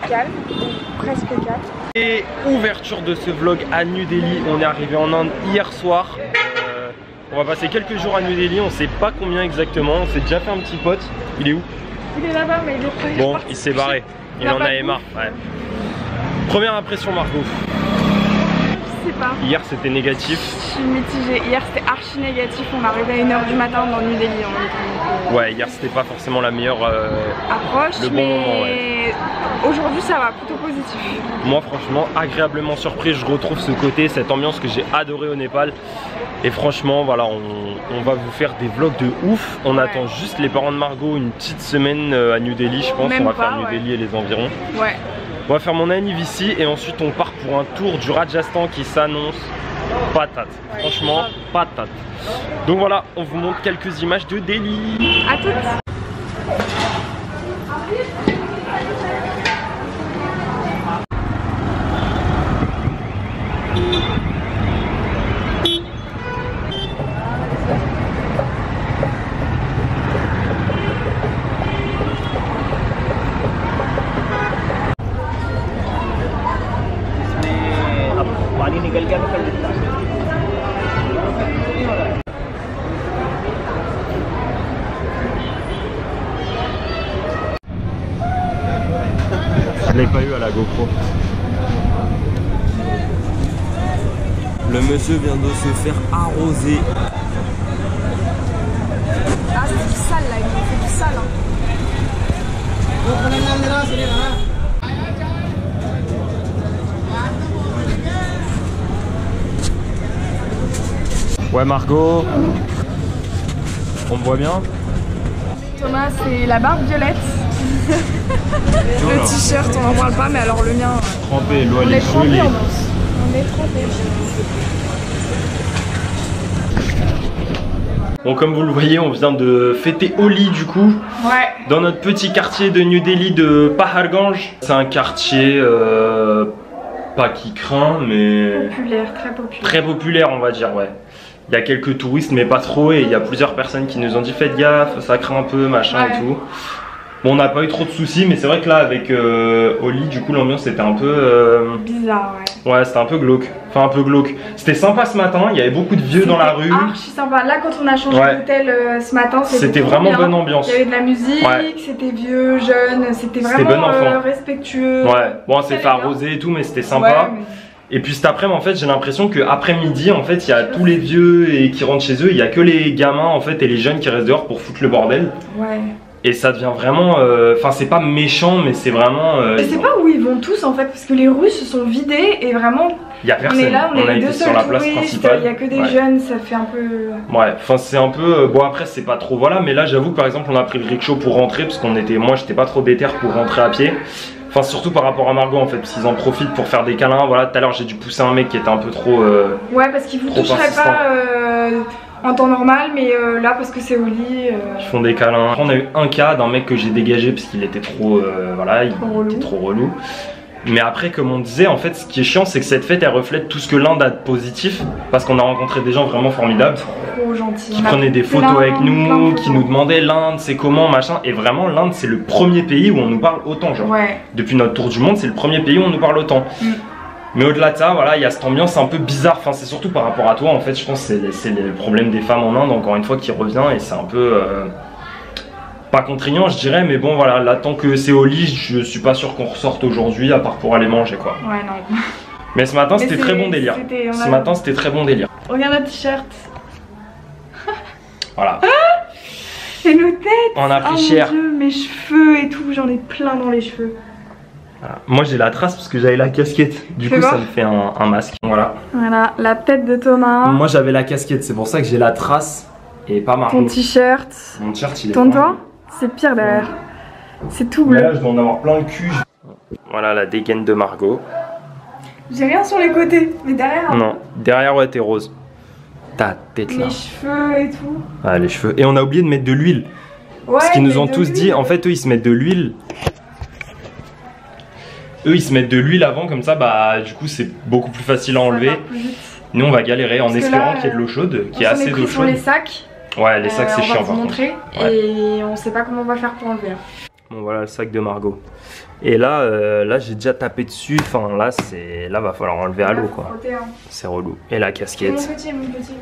calme, presque calme. Et ouverture de ce vlog à New Delhi. On est arrivé en Inde hier soir. On va passer quelques jours à New Delhi, on sait pas combien exactement. On s'est déjà fait un petit pote. Il est où? Il est là-bas, mais il est prêt. Bon, il s'est barré. Il en avait marre. Ouais. Première impression, Margot? Je sais pas. Hier c'était négatif. Je suis mitigée. Hier c'était archi négatif. On arrivait à 1h du matin dans New Delhi. Ouais, hier c'était pas forcément la meilleure approche, le bon mais moment, ouais. Aujourd'hui ça va, plutôt positif. Moi franchement agréablement surpris, je retrouve ce côté, cette ambiance que j'ai adoré au Népal. Et franchement voilà, on va vous faire des vlogs de ouf. On attend juste les parents de Margot une petite semaine à New Delhi, je pense. Même on va pas, faire New Delhi et les environs. Ouais. On va faire mon anniv ici et ensuite on part pour un tour du Rajasthan qui s'annonce patate. Ouais, franchement patate. Donc voilà, on vous montre quelques images de Delhi. À toutes. Je l'ai pas eu à la GoPro. Le monsieur vient de se faire arroser. Ah c'est du sale là, il m'a fait du sale Ouais Margot, on me voit bien? Thomas c'est la barbe violette. Le t-shirt on n'en parle pas mais alors le mien trempé, l'eau elle est trempé gelée. On est trempé. Bon comme vous le voyez on vient de fêter Holi du coup. Ouais. Dans notre petit quartier de New Delhi de Paharganj. C'est un quartier pas qui craint mais Populaire, très populaire. Très populaire on va dire ouais. Il y a quelques touristes mais pas trop et il y a plusieurs personnes qui nous ont dit faites gaffe, ça craint un peu machin et tout. Bon on n'a pas eu trop de soucis mais c'est vrai que là avec Holi du coup l'ambiance était un peu bizarre ouais. Ouais c'était un peu glauque. Enfin un peu glauque. C'était sympa ce matin, il y avait beaucoup de vieux dans la rue. Archi sympa. Là quand on a changé d'hôtel ce matin c'était vraiment bien. Bonne ambiance. Il y avait de la musique, c'était vieux, jeune, c'était vraiment respectueux. Ouais, bon on s'est fait arroser et tout mais c'était sympa. Ouais, mais... Et puis cet après en fait j'ai l'impression qu'après midi en fait il y a tous les vieux et qui rentrent chez eux, il y a que les gamins en fait et les jeunes qui restent dehors pour foutre le bordel. Ouais. Et ça devient vraiment, enfin c'est pas méchant mais c'est vraiment... Je sais pas où ils vont tous en fait parce que les rues se sont vidées et vraiment... Il y a personne, on est là, on est les deux sur la place principale. Il y a que des jeunes, ça fait un peu... Ouais, enfin c'est un peu... Bon après c'est pas trop voilà, mais là j'avoue par exemple on a pris le rickshaw pour rentrer parce qu'on était... Moi j'étais pas trop déter pour rentrer à pied. Enfin surtout par rapport à Margot en fait, parce qu'ils en profitent pour faire des câlins. Voilà, tout à l'heure j'ai dû pousser un mec qui était un peu trop... ouais parce qu'il vous toucherait pas en temps normal, mais là parce que c'est au lit... Ils font des câlins. On a eu un cas d'un mec que j'ai dégagé parce qu'il était trop... voilà, il était trop relou. Mais après comme on disait en fait ce qui est chiant c'est que cette fête elle reflète tout ce que l'Inde a de positif. Parce qu'on a rencontré des gens vraiment formidables. Trop gentils. Qui prenaient des photos avec nous, qui nous demandaient l'Inde c'est comment machin. Et vraiment l'Inde c'est le premier pays où on nous parle autant genre. Ouais. Depuis notre tour du monde c'est le premier pays où on nous parle autant. Mais au-delà de ça, voilà, il y a cette ambiance un peu bizarre. Enfin, c'est surtout par rapport à toi. En fait, je pense que c'est le problème des femmes en Inde, encore une fois, qui revient. Et c'est un peu... pas contraignant, je dirais. Mais bon, voilà, là, tant que c'est au lit, je suis pas sûr qu'on ressorte aujourd'hui, à part pour aller manger, quoi. Ouais, non. Mais ce matin, c'était très bon délire. Ce matin, c'était très bon délire. Regarde notre t-shirt. Voilà. Et nos têtes. On a pris cher. Mon Dieu, mes cheveux et tout, j'en ai plein dans les cheveux. Voilà. Moi j'ai la trace parce que j'avais la casquette, du coup ça me fait un masque. Voilà. Voilà, la tête de Thomas. Moi j'avais la casquette, c'est pour ça que j'ai la trace et pas Margot. Ton t-shirt. Mon t-shirt il est... Tourne-toi, c'est pire derrière. C'est tout bleu. Mais là je dois en avoir plein le cul. Voilà la dégaine de Margot. J'ai rien sur les côtés, mais derrière... Non, derrière ouais t'es rose. Ta tête là. Les cheveux et tout. Ah les cheveux. Et on a oublié de mettre de l'huile. Ouais, parce qu'ils nous ont tous dit, en fait eux ils se mettent de l'huile. Eux ils se mettent de l'huile avant comme ça bah du coup c'est beaucoup plus facile à enlever. Nous on va galérer en espérant qu'il y ait de l'eau chaude, qu'il y ait assez d'eau chaude. Sur les sacs. Ouais les sacs c'est chiant par contre. Et on sait pas comment on va faire pour enlever. Bon voilà le sac de Margot. Et là, là j'ai déjà tapé dessus. Enfin là va falloir enlever à l'eau quoi. C'est relou. Et la casquette. Mon petit.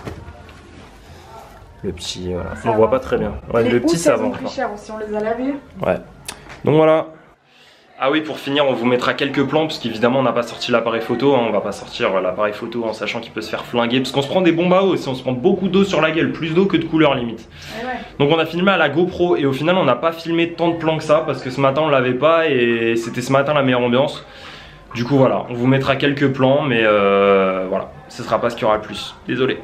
Le petit, voilà. On voit pas très bien. Ouais, le petit ça va. Ils sont plus chers aussi, on les a lavés. Ouais. Donc voilà. Ah oui, pour finir, on vous mettra quelques plans parce qu'évidemment on n'a pas sorti l'appareil photo, hein. On va pas sortir l'appareil photo en sachant qu'il peut se faire flinguer parce qu'on se prend des bombes à eau aussi, on se prend beaucoup d'eau sur la gueule, plus d'eau que de couleur limite. Ouais. Donc on a filmé à la GoPro et au final on n'a pas filmé tant de plans que ça parce que ce matin on l'avait pas et c'était ce matin la meilleure ambiance. Du coup voilà, on vous mettra quelques plans mais voilà, ce sera pas ce qu'il y aura le plus. Désolé.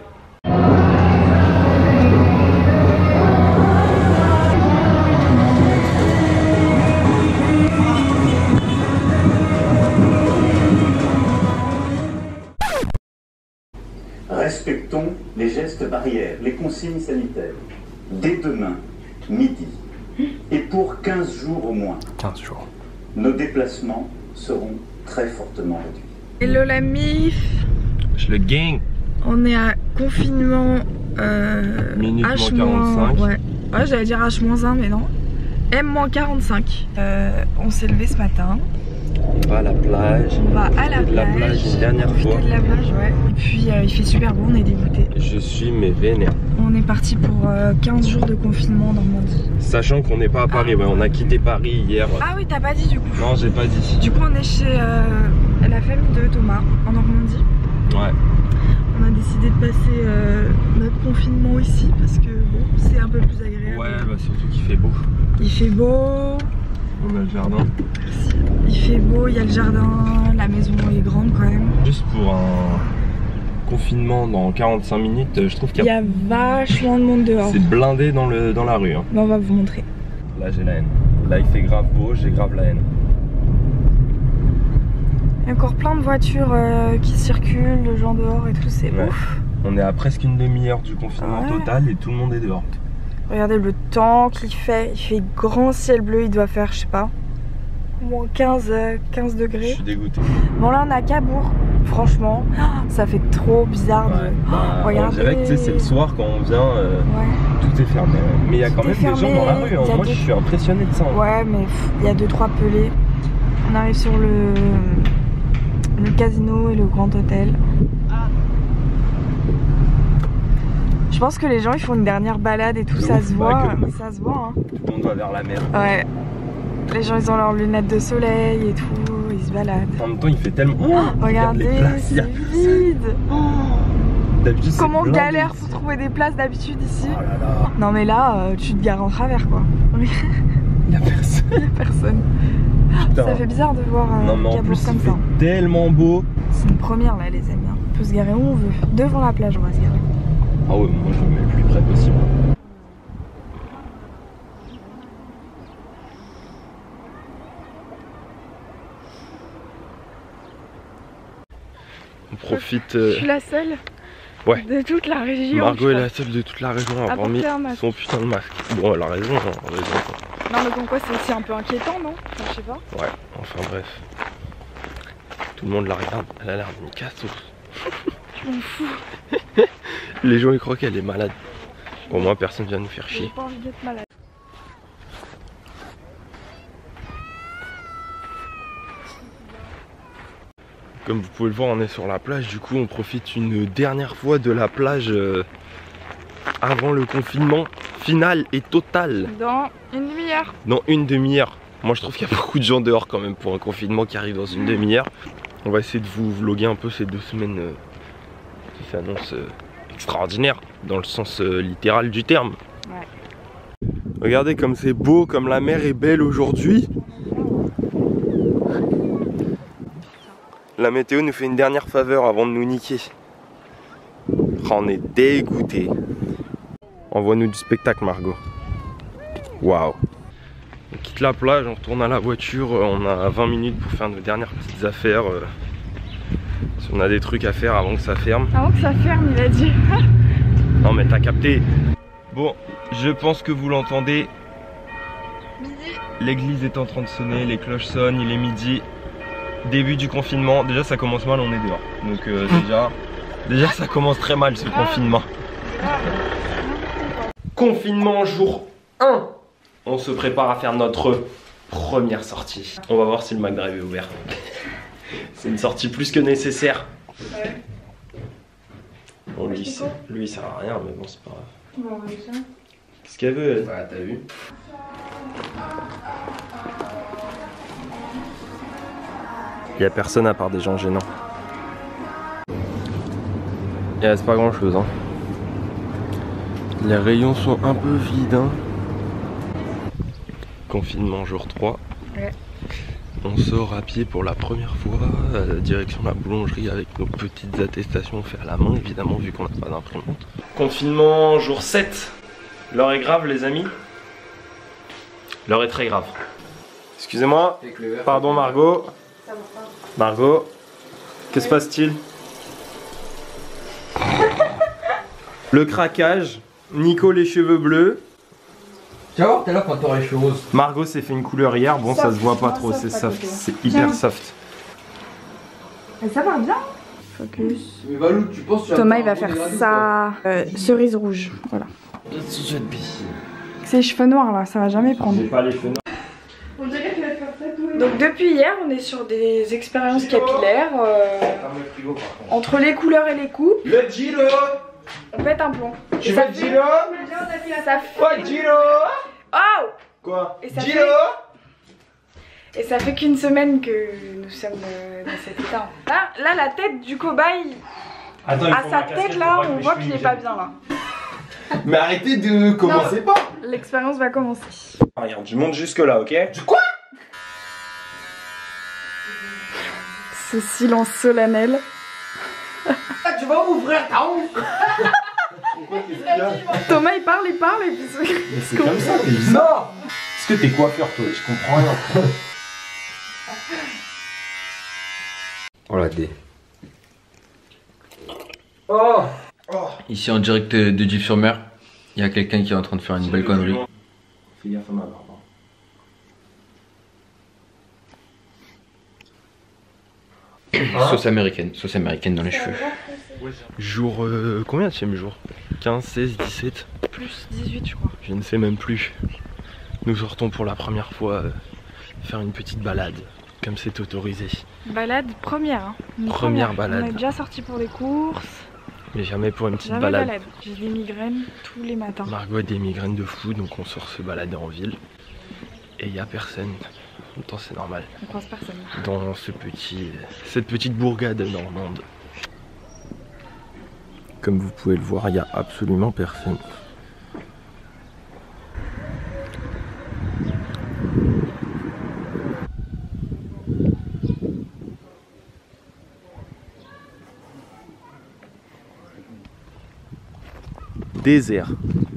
Respectons les gestes barrières, les consignes sanitaires. Dès demain, midi, et pour 15 jours au moins, 15 jours, nos déplacements seront très fortement réduits. Hello la mif. Je le gang. On est à confinement minute H-, moins 45. Ouais, j'allais dire H-1 mais non. M-45. On s'est levé ce matin. On va à la plage. On va à la plage. Une dernière fois. De la plage, ouais. Et puis il fait super beau, on est dégoûtés. Je suis mais vénère. On est parti pour 15 jours de confinement en Normandie. Sachant qu'on n'est pas à Paris, ouais, on a quitté Paris hier. Ah oui, t'as pas dit du coup. Non, j'ai pas dit. Du coup, on est chez la famille de Thomas en Normandie. Ouais. On a décidé de passer notre confinement ici parce que bon, c'est un peu plus agréable. Ouais, bah surtout qu'il fait beau. Il fait beau. On a le jardin. Il fait beau, il y a le jardin, la maison est grande quand même. Juste pour un confinement dans 45 minutes, je trouve qu'il y a vachement de monde dehors. C'est blindé dans la rue. Hein. Bon, on va vous montrer. Là j'ai la haine. Là il fait grave beau, j'ai grave la haine. Il y a encore plein de voitures qui circulent, de gens dehors et tout, c'est ouf. On est à presque une demi-heure du confinement total et tout le monde est dehors. Regardez le temps qu'il fait, il fait grand ciel bleu, il doit faire, je sais pas, moins 15 degrés. Je suis dégoûté. Bon là on est à Cabourg, franchement, ça fait trop bizarre de... regardez. On dirait que c'est le soir quand on vient, tout est fermé. Mais il y a quand même des gens dans la rue, hein. Moi je suis impressionné de ça. Ouais mais il y a 2-3 pelés. On arrive sur le casino et le grand hôtel. Je pense que les gens ils font une dernière balade et tout, ça se voit, mais ça se voit. Hein. Tout le monde va vers la mer. Ouais. Les gens ils ont leurs lunettes de soleil et tout, ils se baladent. En même temps il fait tellement... regardez, c'est vide. D'habitude comment on galère pour trouver des places d'habitude ici. Oh là là. Non mais là, tu te gares en travers quoi. Il y a personne. Il y a personne. Putain. Ça fait bizarre de voir Cabourg comme ça. Tellement beau. C'est une première là les amis. On peut se garer où on veut. Devant la plage on va se garer. Ah ouais, moi je me mets le plus près possible. On profite. Je suis la seule de toute la région. Margot est la seule de toute la région à avoir mis son putain de masque. Bon, elle a raison, Non, mais comme quoi c'est aussi un peu inquiétant, non? Enfin, je sais pas. Ouais, enfin bref. Tout le monde la regarde, elle a l'air d'une cassos. Je m'en fous. Les gens ils croient qu'elle est malade. Au moins personne vient nous faire chier. J'ai pas envie d'être malade. Comme vous pouvez le voir, on est sur la plage. Du coup on profite une dernière fois de la plage avant le confinement final et total. Dans une demi-heure. Dans une demi-heure. Moi je trouve qu'il y a beaucoup de gens dehors quand même pour un confinement qui arrive dans une demi-heure. On va essayer de vous vlogger un peu ces 2 semaines qui s'annoncent extraordinaires dans le sens littéral du terme. Ouais. Regardez comme c'est beau, comme la mer est belle aujourd'hui. La météo nous fait une dernière faveur avant de nous niquer. On est dégoûté. Envoie-nous du spectacle Margot. Waouh. On quitte la plage, on retourne à la voiture, on a 20 minutes pour faire nos dernières petites affaires. Si on a des trucs à faire avant que ça ferme. Avant que ça ferme, il a dit. Non mais t'as capté. Bon, je pense que vous l'entendez. L'église est en train de sonner, les cloches sonnent, il est midi. Début du confinement, déjà ça commence mal, on est dehors. Donc déjà ça commence très mal ce confinement. Confinement jour 1. On on se prépare à faire notre première sortie. On va voir si le McDrive est ouvert. C'est une sortie plus que nécessaire. Ouais. Bon, lui il sert à rien, mais bon, c'est pas grave. Bon, on va essayer. Qu'est-ce qu'elle veut, elle? Bah, t'as vu? Il n'y a personne à part des gens gênants. Il reste pas grand chose, hein. Les rayons sont un peu vides, hein. Confinement jour 3. Ouais. On sort à pied pour la première fois, direction la boulangerie avec nos petites attestations faites à la main, évidemment, vu qu'on n'a pas d'imprimante. Confinement jour 7. L'heure est grave, les amis. L'heure est très grave. Excusez-moi. Pardon, Margot. Margot, que se passe-t-il? Le craquage, Nico les cheveux bleus. Tu vas voir tout à l'heure quand t'auras les cheveux roses. Margot s'est fait une couleur hier, bon ça se voit pas trop, c'est soft, c'est hyper soft. Et ça va bien. Focus. Mais Valou, tu penses que tu vas Thomas il va faire ça. Cerise rouge, voilà. C'est les cheveux noirs là, ça va jamais prendre. J'ai pas les cheveux noirs. On dirait qu'il va faire ça tout. Donc depuis hier, on est sur des expériences capillaires. Entre les couleurs et les coupes. Le Giro. On pète un plomb. Tu veux le Giro? Ça fait... Oh Giro. Oh. Quoi? Et ça Giro. Et ça fait qu'une semaine que nous sommes dans cet état. Là, la tête du cobaye, Attends, à sa tête là, on voit qu'il est pas bien là. Mais arrêtez de commencer pas. L'expérience va commencer. Regarde, je monte jusque là, ok? Quoi? Ce silence solennel. Tu vas ouvrir ta honte. Thomas il parle et puis Mais c'est comme ça, t'es bizarre. Est-ce que t'es coiffeur toi? Je comprends rien. Oh la D. Oh. Ici en direct de Dives-sur-Mer, il y a quelqu'un qui est en train de faire une belle connerie. Fais gaffe à ma barbe. Sauce américaine dans les cheveux. Jour combien de jour? 15, 16, 17? Plus 18 je crois. Je ne sais même plus. Nous sortons pour la première fois faire une petite balade, comme c'est autorisé. Balade première. Hein. Première balade. On est déjà sorti pour les courses. Mais jamais pour une petite Jamais balade. J'ai des migraines tous les matins. Margot a des migraines de fou, donc on sort se balader en ville. Et il n'y a personne. En même temps, c'est normal. On croise personne. Dans cette petite bourgade normande. Comme vous pouvez le voir, il n'y a absolument personne. Désert.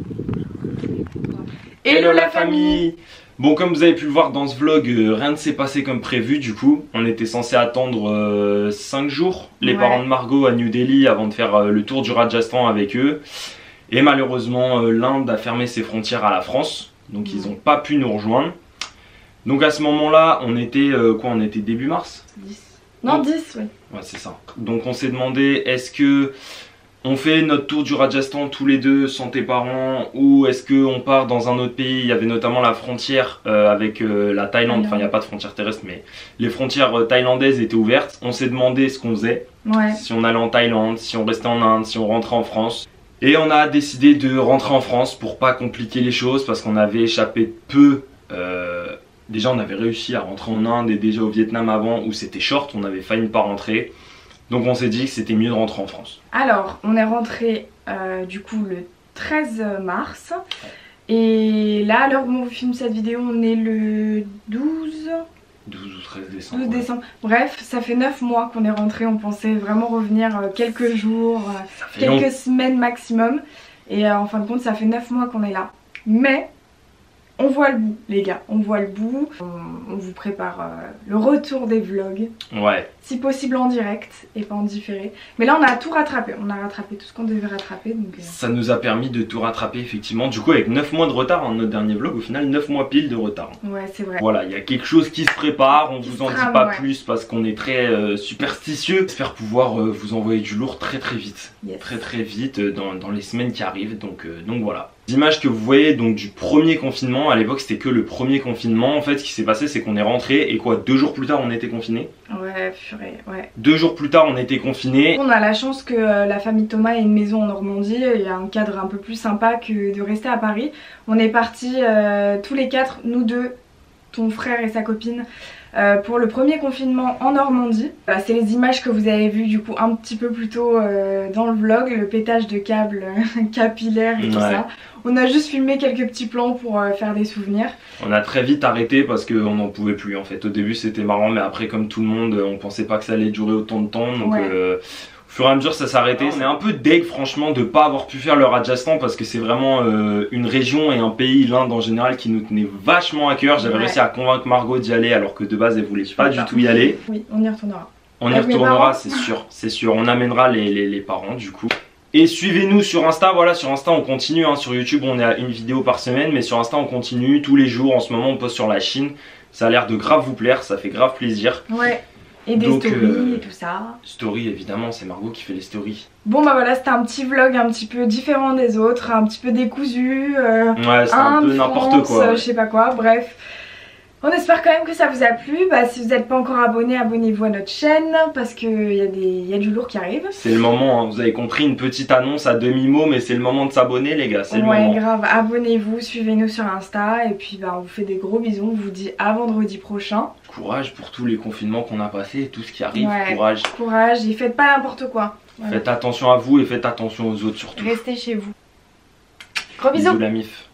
Hello la famille! Bon, comme vous avez pu le voir dans ce vlog, rien ne s'est passé comme prévu du coup. On était censé attendre 5 jours, les parents de Margot à New Delhi avant de faire le tour du Rajasthan avec eux. Et malheureusement, l'Inde a fermé ses frontières à la France, donc ils n'ont pas pu nous rejoindre. Donc à ce moment-là, on était on était début mars? 10. Non, 10, oui. Ouais, c'est ça. Donc on s'est demandé, est-ce que on fait notre tour du Rajasthan tous les deux sans tes parents, ou est-ce qu'on part dans un autre pays? Il y avait notamment la frontière avec la Thaïlande, enfin il n'y a pas de frontière terrestre, mais les frontières thaïlandaises étaient ouvertes. On s'est demandé ce qu'on faisait, si on allait en Thaïlande, si on restait en Inde, si on rentrait en France. Et on a décidé de rentrer en France pour pas compliquer les choses, parce qu'on avait échappé peu. Déjà on avait réussi à rentrer en Inde et déjà au Vietnam avant où c'était short, on avait failli ne pas rentrer. Donc on s'est dit que c'était mieux de rentrer en France. Alors, on est rentré du coup le 13 mars. Et là, à l'heure où on filme cette vidéo, on est le 12 ou 13 décembre. 12 décembre. Bref, ça fait 9 mois qu'on est rentré. On pensait vraiment revenir quelques jours, quelques semaines maximum. Et en fin de compte, ça fait 9 mois qu'on est là. Mais on voit le bout, les gars, on voit le bout. On vous prépare le retour des vlogs. Ouais. Si possible en direct et pas en différé. Mais là, on a tout rattrapé. On a rattrapé tout ce qu'on devait rattraper. Donc, ça nous a permis de tout rattraper, effectivement. Du coup, avec 9 mois de retard, hein, notre dernier vlog, au final, 9 mois pile de retard. Ouais, c'est vrai. Voilà, il y a quelque chose qui se prépare. On vous en dit pas plus parce qu'on est très superstitieux. J'espère pouvoir vous envoyer du lourd très vite. Yes. Très vite dans les semaines qui arrivent. Donc voilà. Les images que vous voyez donc du premier confinement, à l'époque c'était que le premier confinement. En fait ce qui s'est passé c'est qu'on est rentré et quoi, 2 jours plus tard on était confinés. Ouais, purée, ouais. 2 jours plus tard on était confinés. On a la chance que la famille Thomas ait une maison en Normandie, il y a un cadre un peu plus sympa que de rester à Paris. On est partis tous les 4, nous deux, ton frère et sa copine, pour le premier confinement en Normandie. C'est les images que vous avez vues du coup un petit peu plus tôt dans le vlog, le pétage de câbles capillaires et tout ça. On a juste filmé quelques petits plans pour faire des souvenirs. On a très vite arrêté parce qu'on n'en pouvait plus en fait. Au début c'était marrant mais après comme tout le monde on pensait pas que ça allait durer autant de temps donc au fur et à mesure ça s'est arrêté. On est un peu deg franchement de pas avoir pu faire le Rajasthan parce que c'est vraiment une région et un pays, l'Inde en général, qui nous tenait vachement à cœur. J'avais réussi à convaincre Margot d'y aller alors que de base elle voulait pas du tout y aller. Oui, on y retournera. On y retournera, c'est sûr, c'est sûr. On amènera les parents du coup. Et suivez-nous sur Insta, voilà, sur Insta on continue, hein. Sur YouTube on est à une vidéo par semaine, mais sur Insta on continue tous les jours. En ce moment on poste sur la Chine, ça a l'air de grave vous plaire, ça fait grave plaisir. Ouais. Et des stories et tout ça. Stories évidemment, c'est Margot qui fait les stories. Bon bah voilà, c'était un petit vlog un petit peu différent des autres, un petit peu décousu. Ouais, c'était un peu n'importe quoi. Je sais pas quoi, bref. On espère quand même que ça vous a plu. Bah, si vous n'êtes pas encore abonné, abonnez-vous à notre chaîne parce qu'il y a du lourd qui arrive. C'est le moment, hein. Vous avez compris, une petite annonce à demi-mot, mais c'est le moment de s'abonner les gars, c'est le moment. Ouais grave, abonnez-vous, suivez-nous sur Insta et puis bah, on vous fait des gros bisous, on vous dit à vendredi prochain. Courage pour tous les confinements qu'on a passés et tout ce qui arrive, courage. Courage et faites pas n'importe quoi. Voilà. Faites attention à vous et faites attention aux autres surtout. Restez chez vous. Gros bisous. Bisous la mif.